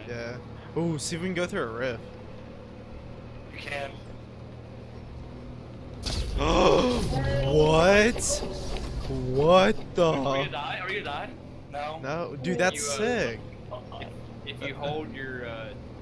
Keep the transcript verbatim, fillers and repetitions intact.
Yeah. Ooh, see if we can go through a rift. You can. What? What the? Are you gonna die? Are you gonna die? No. No, dude, that's You, uh, sick. If, if you hold your uh,